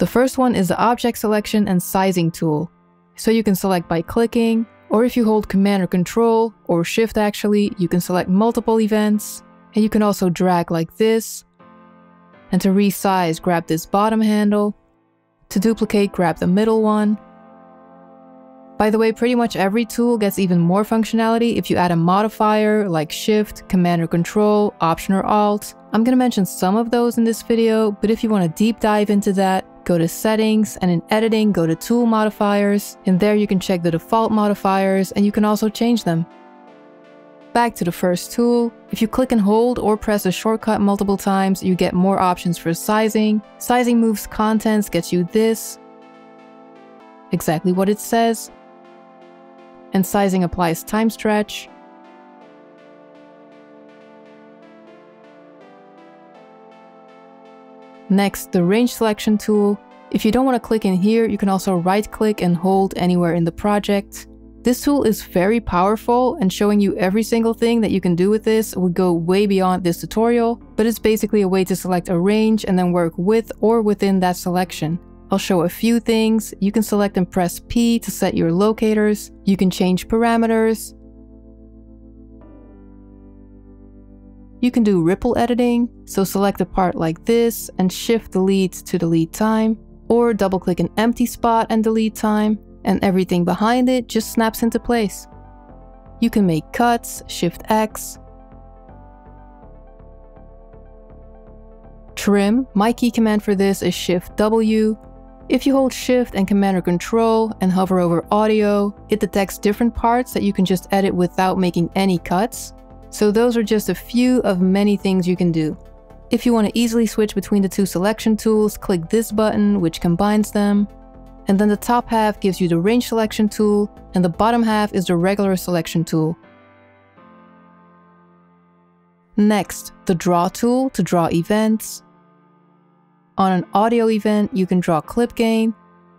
The first one is the object selection and sizing tool. So you can select by clicking, or if you hold Command or Control, or Shift actually, you can select multiple events. And you can also drag like this. And to resize, grab this bottom handle. To duplicate, grab the middle one. By the way, pretty much every tool gets even more functionality if you add a modifier like Shift, Command or Control, Option or Alt. I'm gonna mention some of those in this video, but if you want to deep dive into that, go to Settings, and in Editing, go to Tool Modifiers. In there you can check the default modifiers, and you can also change them. Back to the first tool. If you click and hold or press a shortcut multiple times, you get more options for sizing. Sizing moves contents gets you this. Exactly what it says. And sizing applies time stretch. Next, the range selection tool. If you don't want to click in here, you can also right click and hold anywhere in the project. This tool is very powerful, and showing you every single thing that you can do with this would go way beyond this tutorial, but it's basically a way to select a range and then work with or within that selection. I'll show a few things. You can select and press P to set your locators. You can change parameters. You can do ripple editing, so select a part like this and shift delete to delete time, or double click an empty spot and delete time, and everything behind it just snaps into place. You can make cuts, Shift X. Trim, my key command for this is Shift W. If you hold Shift and Command or Control and hover over audio, it detects different parts that you can just edit without making any cuts. So those are just a few of many things you can do. If you want to easily switch between the two selection tools, click this button, which combines them. And then the top half gives you the range selection tool, and the bottom half is the regular selection tool. Next, the draw tool to draw events. On an audio event, you can draw clip gain.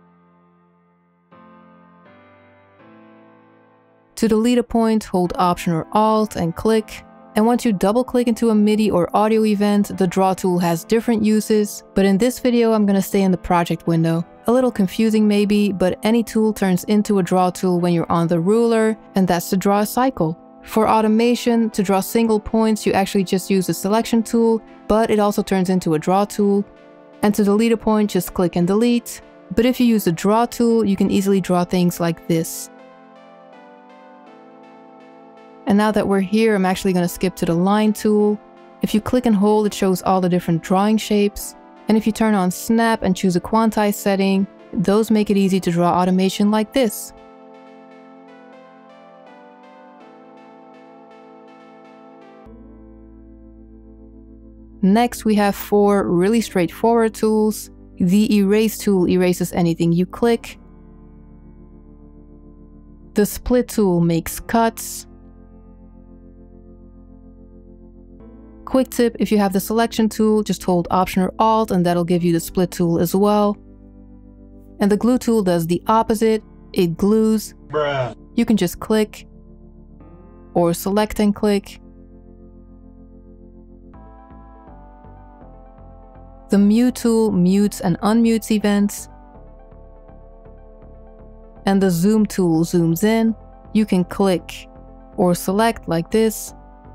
To delete a point, hold Option or Alt and click. And once you double click into a MIDI or audio event, the draw tool has different uses, but in this video I'm gonna stay in the project window. A little confusing maybe, but any tool turns into a draw tool when you're on the ruler, and that's to draw a cycle. For automation, to draw single points, you actually just use the selection tool, but it also turns into a draw tool. And to delete a point, just click and delete. But if you use the draw tool, you can easily draw things like this. And now that we're here, I'm actually going to skip to the line tool. If you click and hold, it shows all the different drawing shapes. And if you turn on snap and choose a quantize setting, those make it easy to draw automation like this. Next, we have 4 really straightforward tools. The erase tool erases anything you click. The split tool makes cuts. Quick tip, if you have the selection tool, just hold Option or Alt and that'll give you the split tool as well. And the glue tool does the opposite, it glues. Bruh. You can just click or select and click. The mute tool mutes and unmutes events. And the zoom tool zooms in. You can click or select like this.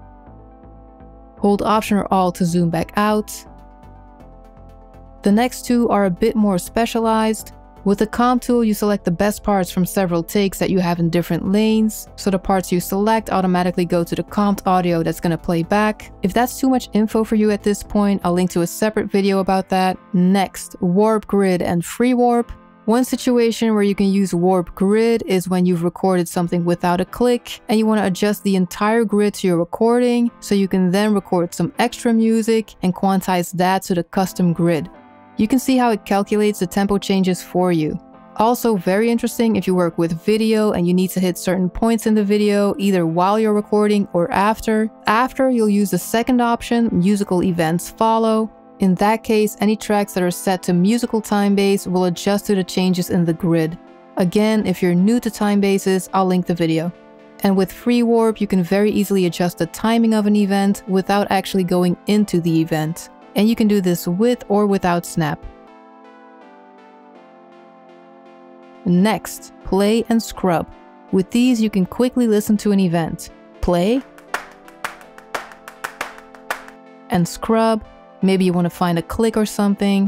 Hold Option or Alt to zoom back out. The next two are a bit more specialized. With the comp tool, you select the best parts from several takes that you have in different lanes, so the parts you select automatically go to the comped audio that's going to play back. If that's too much info for you at this point, I'll link to a separate video about that. Next, warp grid and free warp. One situation where you can use warp grid is when you've recorded something without a click and you want to adjust the entire grid to your recording, so you can then record some extra music and quantize that to the custom grid. You can see how it calculates the tempo changes for you. Also very interesting if you work with video and you need to hit certain points in the video, either while you're recording or after. After, you'll use the second option, musical events follow. In that case, any tracks that are set to musical time base will adjust to the changes in the grid. Again, if you're new to time bases, I'll link the video. And with free warp, you can very easily adjust the timing of an event without actually going into the event. And you can do this with or without snap. Next, play and scrub. With these, you can quickly listen to an event. Play and scrub. Maybe you want to find a click or something.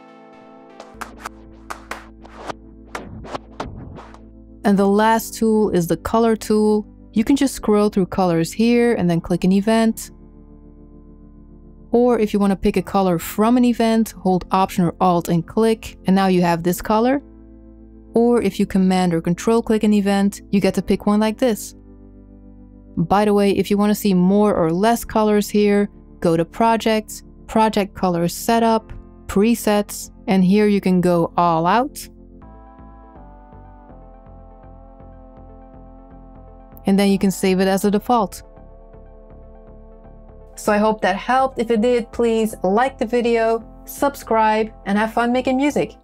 And the last tool is the color tool. You can just scroll through colors here and then click an event. Or if you want to pick a color from an event, hold Option or Alt and click, and now you have this color. Or if you Command or Control click an event, you get to pick one like this. By the way, if you want to see more or less colors here, go to Projects, Project Color Setup, Presets, and here you can go all out. And then you can save it as a default. So I hope that helped. If it did, please like the video, subscribe, and have fun making music.